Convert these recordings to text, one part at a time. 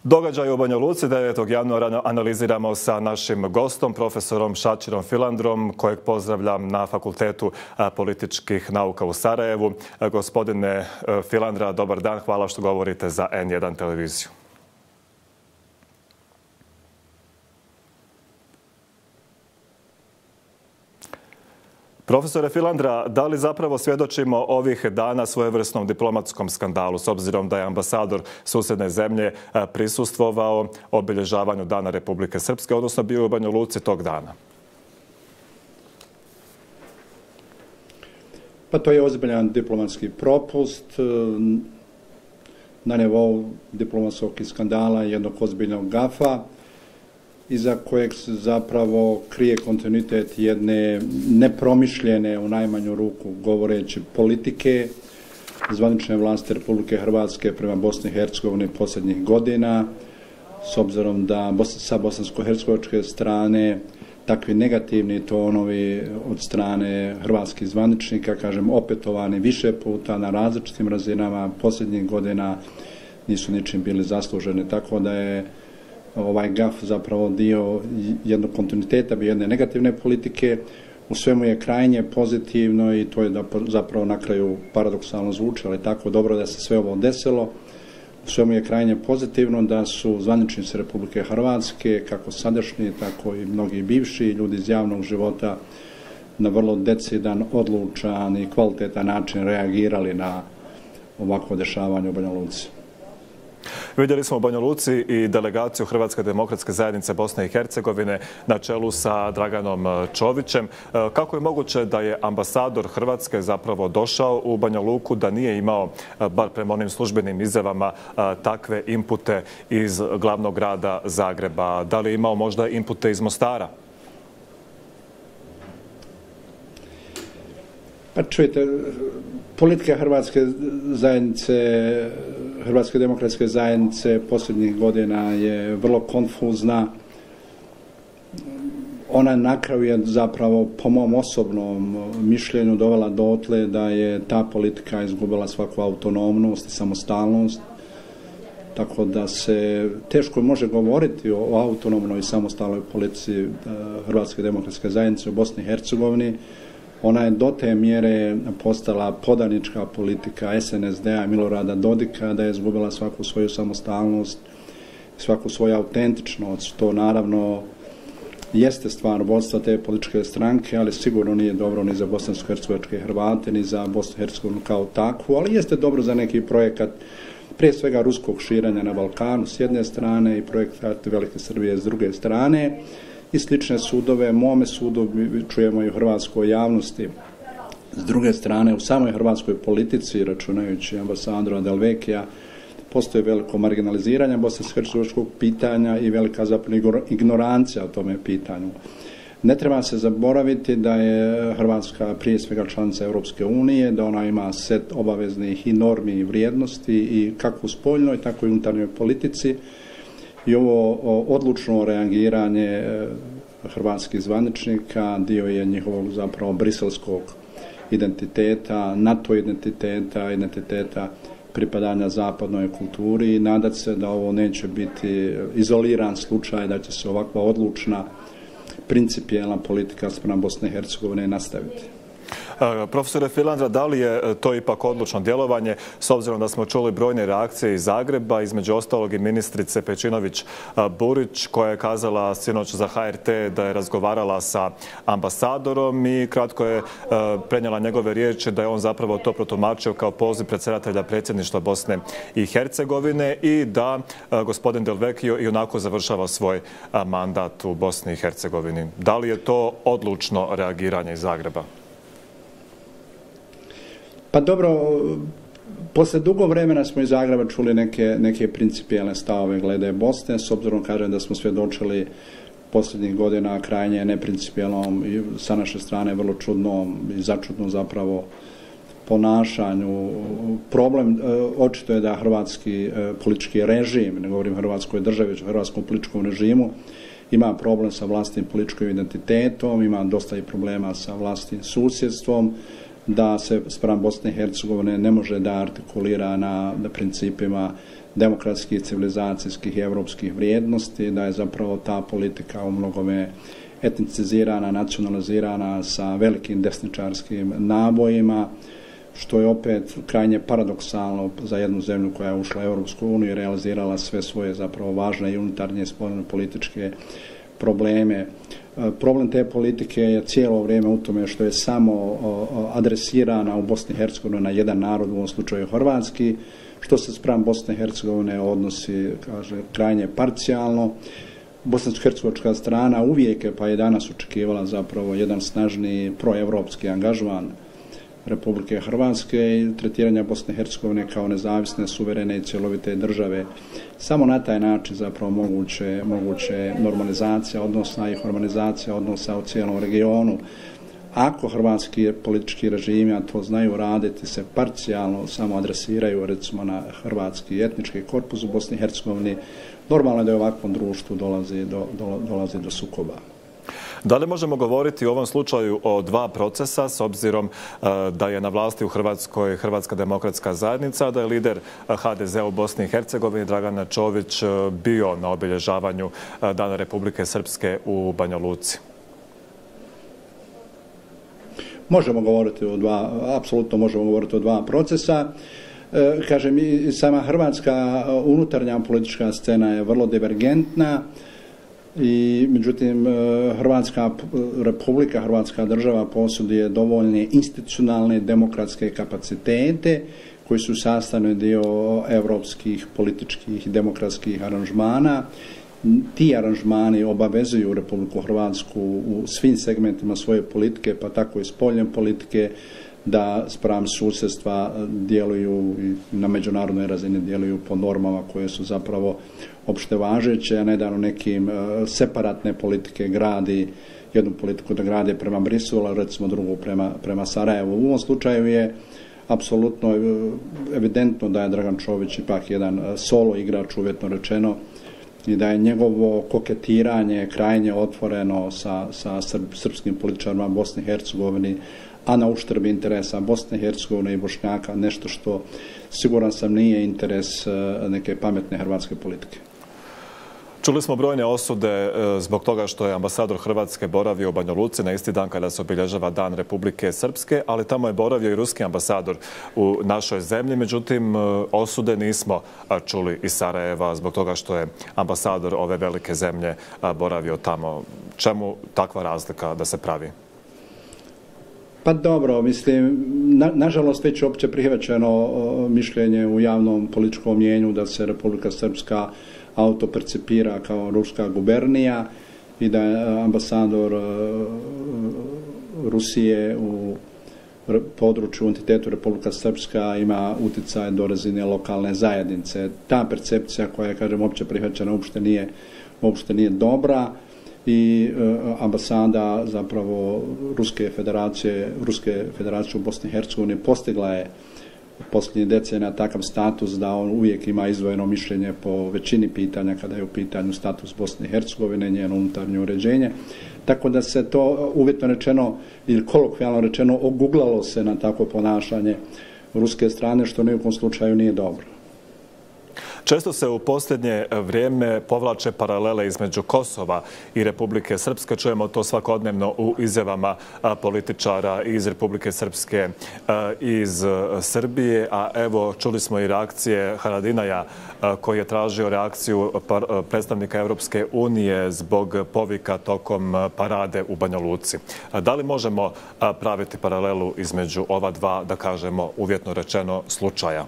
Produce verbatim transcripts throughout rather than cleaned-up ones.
Događaj u Banja Luci devetog januara analiziramo sa našim gostom, profesorom Šačirom Filandrom, kojeg pozdravljam na Fakultetu političkih nauka u Sarajevu. Gospodine Filandra, dobar dan, hvala što govorite za en jedan televiziju. Profesore Filandra, da li zapravo svjedočimo ovih dana svojevrsnom diplomatskom skandalu, s obzirom da je ambasador susjedne zemlje prisustvovao obilježavanju Dana Republike Srpske, odnosno bio u Banja Luci tog dana? Pa to je ozbiljan diplomatski propust na nivou diplomatskog skandala, jednog ozbiljnog gafa, iza kojeg se zapravo krije kontinuitet jedne nepromišljene, u najmanju ruku govoreći, politike zvanične vlasti Republike Hrvatske prema Bosni i Hercegovini posljednjih godina, s obzirom da sa bosansko-hercegovačke strane takvi negativni tonovi od strane hrvatskih zvaničnika, kažem, opetovani više puta na različitim razinama posljednjih godina, nisu ničim bili zasluženi, tako da je ovaj gaf zapravo dio jednog kontinuiteta, jedne negativne politike. U svemu je krajnje pozitivno i to je da zapravo na kraju paradoksalno zvuči, ali tako dobro da se sve ovo desilo. U svemu je krajnje pozitivno da su zvaničnici Republike Hrvatske, kako sadašnji, tako i mnogi bivši ljudi iz javnog života, na vrlo decidan, odlučan i kvalitetan način reagirali na ovakvo dešavanje u Banja Luci. Vidjeli smo u Banja Luci i delegaciju Hrvatske demokratske zajednice Bosne i Hercegovine na čelu sa Draganom Čovićem. Kako je moguće da je ambasador Hrvatske zapravo došao u Banja Luku, da nije imao, bar prema onim službenim izjavama, takve inpute iz glavnog grada Zagreba? Da li je imao možda inpute iz Mostara? Pa čujte, politika Hrvatske zajednice, Hrvatske demokratske zajednice posljednjih godina je vrlo konfuzna. Ona na kraju je zapravo, po mom osobnom mišljenju, dovela dotle da je ta politika izgubila svaku autonomnost i samostalnost. Tako da se teško može govoriti o autonomnoj i samostalnoj politici Hrvatske demokratske zajednice u Bosni i Hercegovini. Ona je do te mjere postala podanička politika es en es de a Milorada Dodika, da je izgubila svaku svoju samostalnost, svaku svoju autentičnost. To naravno jeste stvar vodstva te političke stranke, ali sigurno nije dobro ni za bosansko-hercegovačke Hrvate, ni za Bosnu i Hercegovinu kao takvu, ali jeste dobro za neki projekat, prije svega ruskog širenja na Balkanu s jedne strane i projekat Velike Srbije s druge strane. I slične sudove, mome sudu čujemo i u hrvatskoj javnosti. S druge strane, u samoj hrvatskoj politici, računajući ambasadora Delvekija, postoji veliko marginaliziranje bosansko-hercegovačkog pitanja i velika zapravo ignorancija o tome pitanju. Ne treba se zaboraviti da je Hrvatska prije svega članica Europske unije, da ona ima set obaveznih i normi i vrijednosti i kako u spoljnoj, tako i unutarnjoj politici. I ovo odlučno reagiranje hrvatskih zvaničnika dio je njihovog zapravo briselskog identiteta, NATO identiteta, identiteta pripadanja zapadnoj kulturi i nadat se da ovo neće biti izoliran slučaj, da će se ovakva odlučna, principijelna politika spram Bosne i Hercegovine nastaviti. Profesore Filandra, da li je to ipak odlučno djelovanje, s obzirom da smo čuli brojne reakcije iz Zagreba, između ostalog i ministrice Pejčinović-Burić, koja je kazala sinoć za ha er te da je razgovarala sa ambasadorom i kratko je prenijela njegove riječi da je on zapravo to protumačio kao poziv predsjedatelja predsjedništva Bosne i Hercegovine i da gospodin Delvekio i onako završava svoj mandat u Bosni i Hercegovini. Da li je to odlučno reagiranje iz Zagreba? Pa dobro, posle dugo vremena smo iz Zagreba čuli neke, neke principijelne stavove glede Bosne, s obzirom kažem da smo svjedočili posljednjih godina krajnje neprincipijelnom i sa naše strane vrlo čudnom i začudnom zapravo ponašanju. Problem očito je da hrvatski politički režim, ne govorim hrvatskoj državi, već hrvatskom političkom režimu, ima problem sa vlastnim političkim identitetom, ima dosta i problema sa vlastnim susjedstvom. da se spram Bosne i Hercegovine ne može da artikulira na, na principima demokratskih, civilizacijskih i evropskih vrijednosti, da je zapravo ta politika u mnogome etnicizirana, nacionalizirana sa velikim desničarskim nabojima, što je opet krajnje paradoksalno za jednu zemlju koja je ušla u Europsku uniju i realizirala sve svoje zapravo važne i unutarnje i spoljno političke probleme. Problem te politike je cijelo vrijeme u tome što je samo adresirana u Bosni i Hercegovini na jedan narod, u ovom slučaju hrvatski, što se spram Bosne i Hercegovine odnosi, kaže, krajnje parcijalno. Bosansko-hercegovačka strana uvijek je, pa je danas očekivala zapravo jedan snažniji proevropski angažman Republike Hrvatske i tretiranja Bosne i Hercegovine kao nezavisne, suverene i cjelovite države. Samo na taj način zapravo moguće, moguće normalizacija odnosa i harmonizacija odnosa u cijelom regionu. Ako hrvatski politički režimi, a to znaju raditi, se parcijalno samo adresiraju recimo na hrvatski etnički korpus u Bosni i Hercegovini, normalno je da u ovakvom društvu dolazi do, do, dolazi do sukoba. Da li možemo govoriti u ovom slučaju o dva procesa s obzirom da je na vlasti u Hrvatskoj Hrvatska demokratska zajednica, da je lider ha de zea u Bosni i Hercegovini Dragan Čović bio na obilježavanju Dana Republike Srpske u Banja Luci? Možemo govoriti o dva, apsolutno možemo govoriti o dva procesa. E, kažem, i sama hrvatska unutarnja politička scena je vrlo divergentna i međutim Hrvatska republika, Hrvatska država posjeduje dovoljne institucionalne demokratske kapacitete koji su sastavni dio evropskih političkih i demokratskih aranžmana. Ti aranžmani obavezuju Republiku Hrvatsku u svim segmentima svoje politike, pa tako i spoljne politike, da spram susjedstva djeluju i na međunarodnoj razini djeluju po normama koje su zapravo opšte važeće, a ne da nekim separatne politike gradi, jednu politiku da grade prema Briselu, a recimo drugu prema, prema Sarajevu. U ovom slučaju je apsolutno evidentno da je Dragan Čović ipak jedan solo igrač, uvjetno rečeno, i da je njegovo koketiranje krajnje otvoreno sa, sa srpskim političarima Bosne i Hercegovine, a na uštrb interesa Bosne i Hercegovine i Bošnjaka, nešto što siguran sam nije interes neke pametne hrvatske politike. Čuli smo brojne osude zbog toga što je ambasador Hrvatske boravio u Banja Luci na isti dan kada se obilježava Dan Republike Srpske, ali tamo je boravio i ruski ambasador u našoj zemlji. Međutim, osude nismo čuli iz Sarajeva zbog toga što je ambasador ove velike zemlje boravio tamo. Čemu takva razlika da se pravi? Pa dobro, mislim, na, nažalost već opće prihvaćeno mišljenje u javnom političkom mjenju da se Republika Srpska autopercipira kao ruska gubernija i da je ambasador Rusije u području entitetu Republika Srpska ima utjecaj do razine lokalne zajednice. Ta percepcija koja je, kažem, opće prihvaćena uopšte nije, uopšte nije dobra i ambasada zapravo Ruske federacije, Ruske federacije u Bosni i Hercegovini postigla je posljednjih decenija takav status da on uvijek ima izdvojeno mišljenje po većini pitanja kada je u pitanju status Bosne i Hercegovine, njeno unutarnje uređenje. Tako da se to uvjetno rečeno ili kolokvijalno rečeno oguglalo se na takvo ponašanje ruske strane, što ni u kom slučaju nije dobro. Često se u posljednje vrijeme povlače paralele između Kosova i Republike Srpske. Čujemo to svakodnevno u izjavama političara iz Republike Srpske i iz Srbije. A evo, čuli smo i reakcije Haradinaja koji je tražio reakciju predstavnika Europske unije zbog povika tokom parade u Banja Luci. Da li možemo praviti paralelu između ova dva, da kažemo, uvjetno rečeno, slučaja?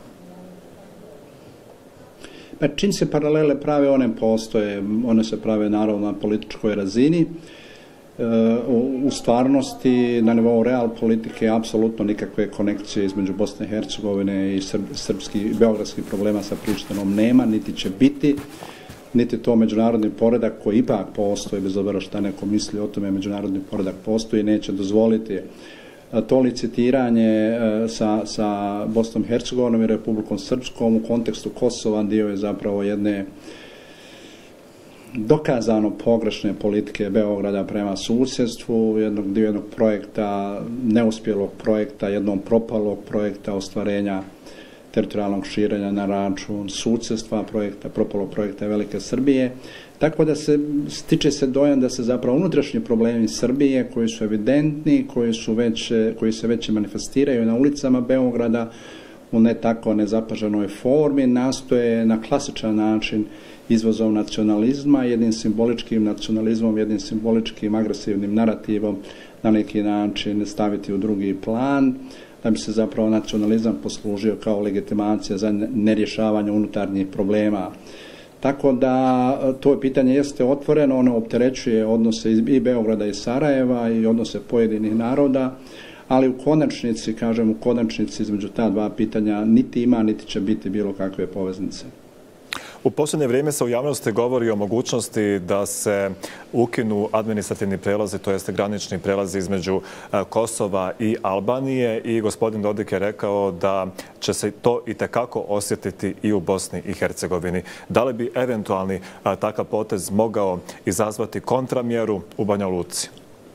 Pa čim se paralele prave, one postoje, one se prave naravno na političkoj razini. E, u stvarnosti, na nivou real politike, apsolutno nikakve konekcije između Bosne i Hercegovine i srb, srpskih, beogradskih problema sa Prištinom nema, niti će biti, niti to međunarodni poredak koji ipak postoji, bez obzira šta neko misli o tome, međunarodni poredak postoji, neće dozvoliti to licitiranje sa, sa Bosnom i Hercegovinom i Republikom Srpskom u kontekstu Kosova dio je zapravo jedne dokazano pogrešne politike Beograda prema susjedstvu, jednog dio jednog projekta, neuspjelog projekta, jednom propalog projekta ostvarenja teritorijalnog širenja na račun susjedstva projekta, propalog projekta Velike Srbije. Tako da se stiče se dojam da se zapravo unutrašnji problemi Srbije koji su evidentni, koji, su već, koji se već manifestiraju na ulicama Beograda u ne tako nezapaženoj formi, nastoje na klasičan način izvozom nacionalizma, jednim simboličkim nacionalizmom, jednim simboličkim agresivnim narativom na neki način staviti u drugi plan, da bi se zapravo nacionalizam poslužio kao legitimacija za nerješavanje unutarnjih problema. Tako da to pitanje jeste otvoreno, ono opterećuje odnose i Beograda i Sarajeva i odnose pojedinih naroda, ali u konačnici, kažem u konačnici između ta dva pitanja niti ima, niti će biti bilo kakve poveznice. U posljednje vrijeme se u javnosti govori o mogućnosti da se ukinu administrativni prelazi, to jeste granični prelazi između Kosova i Albanije i gospodin Dodik je rekao da će se to itekako osjetiti i u Bosni i Hercegovini. Da li bi eventualni takav potez mogao izazvati kontramjeru u Banja Luci?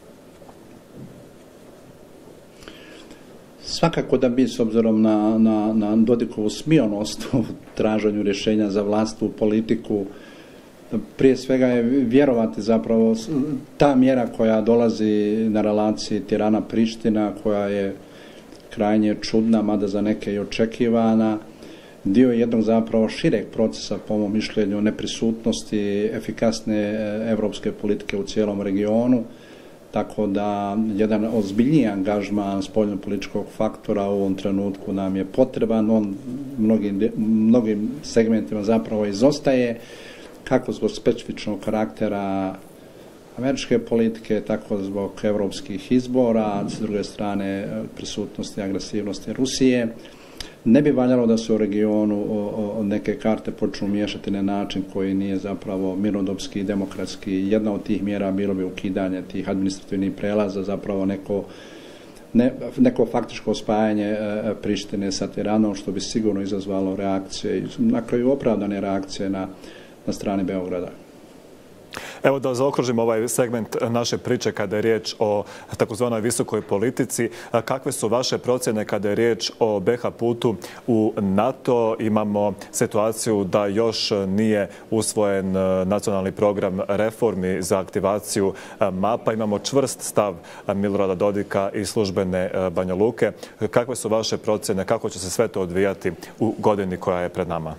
Svakako da bi, s obzirom na, na, na Dodikovu smionost u traženju rješenja za vlastitu politiku, prije svega je vjerovati zapravo ta mjera koja dolazi na relaciji Tirana-Priština, koja je krajnje čudna, mada za neke i očekivana, dio jednog zapravo šireg procesa, po mom mišljenju, neprisutnosti efikasne evropske politike u cijelom regionu. Tako da jedan ozbiljniji angažman spoljnopolitičkog faktora u ovom trenutku nam je potreban. On mnogim, mnogim segmentima zapravo izostaje, kako zbog specifičnog karaktera američke politike, tako zbog evropskih izbora, s druge strane prisutnosti i agresivnosti Rusije. Ne bi valjalo da se u regionu o, o, neke karte počnu miješati na način koji nije zapravo mirnodopski i demokratski. Jedna od tih mjera bilo bi ukidanje tih administrativnih prelaza, zapravo neko, ne, neko faktičko spajanje e, Prištine sa Tiranom, što bi sigurno izazvalo reakcije, na kraju opravdane reakcije na, na strani Beograda. Evo da zaokružimo ovaj segment naše priče kada je riječ o takozvanoj visokoj politici. Kakve su vaše procjene kada je riječ o be ha putu u NATO? Imamo situaciju da još nije usvojen nacionalni program reformi za aktivaciju mapa. Imamo čvrst stav Milorada Dodika i službene Banja Luke. Kakve su vaše procjene? Kako će se sve to odvijati u godini koja je pred nama?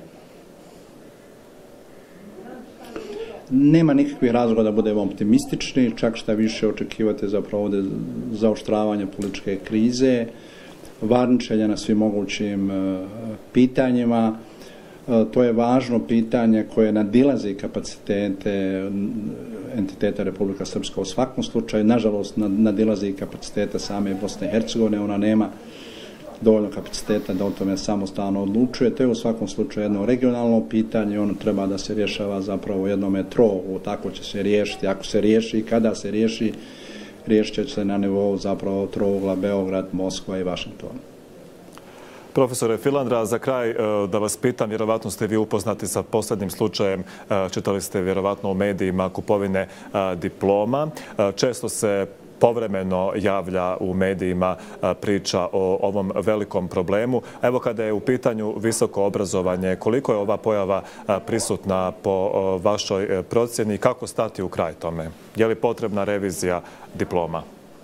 Nema nikakvih razloga da budemo optimistični, čak šta više očekivate zapravo ovdje zaoštravanje političke krize, varničenja na svim mogućim pitanjima. To je važno pitanje koje nadilazi kapacitete entiteta Republika Srpska u svakom slučaju. Nažalost, nadilazi kapacitete same Bosne i Hercegovine. Ona nema dovoljno kapaciteta da o tome samostalno odlučuje. To je u svakom slučaju jedno regionalno pitanje. Ono treba da se rješava zapravo u jednom trouglu. Tako će se riješiti. Ako se riješi i kada se riješi, riješit će se na nivou zapravo trougla Beograd, Moskva i Vašington. Profesore Filandra, za kraj da vas pitam, vjerovatno ste vi upoznati sa posljednjim slučajem, čitali ste vjerovatno u medijima kupovine diploma. Često se povremeno javlja u medijima priča o ovom velikom problemu. Evo kada je u pitanju visoko obrazovanje, koliko je ova pojava prisutna po vašoj procjeni i kako stati u kraj tome? Je li potrebna revizija diploma?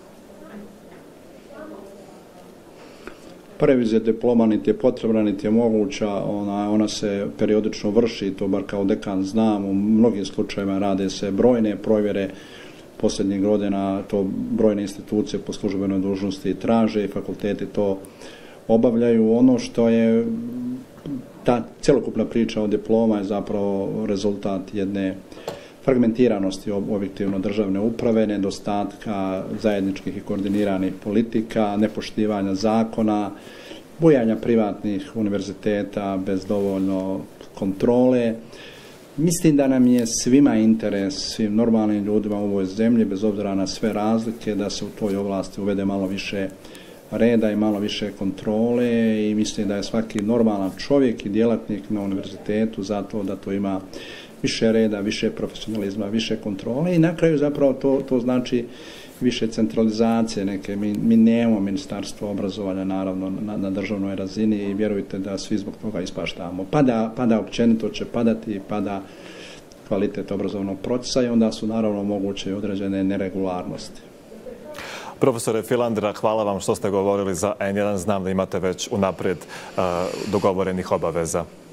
Revizija diploma niti je potrebna, niti je moguća. Ona, ona se periodično vrši, to bar kao dekan znam. U mnogim slučajevima rade se brojne provjere posljednjih godina, to brojne institucije po službenoj dužnosti traže i fakulteti to obavljaju. Ono što je ta cjelokupna priča o diploma je zapravo rezultat jedne fragmentiranosti objektivno državne uprave, nedostatka zajedničkih i koordiniranih politika, nepoštivanja zakona, bujanja privatnih univerziteta bez dovoljno kontrole. Mislim da nam je svima interes, svim normalnim ljudima u ovoj zemlji, bez obzira na sve razlike, da se u toj oblasti uvede malo više reda i malo više kontrole i mislim da je svaki normalan čovjek i djelatnik na univerzitetu zato da to ima više reda, više profesionalizma, više kontrole i na kraju zapravo to, to znači više centralizacije neke. Mi, mi nemamo ministarstvo obrazovanja naravno na, na državnoj razini i vjerujte da svi zbog toga ispaštamo. Pada, pada općenito će padati, pada kvalitet obrazovnog procesa i onda su naravno moguće i određene neregularnosti. Profesore Filandra, hvala vam što ste govorili za N jedan. Znam da imate već unaprijed uh, dogovorenih obaveza.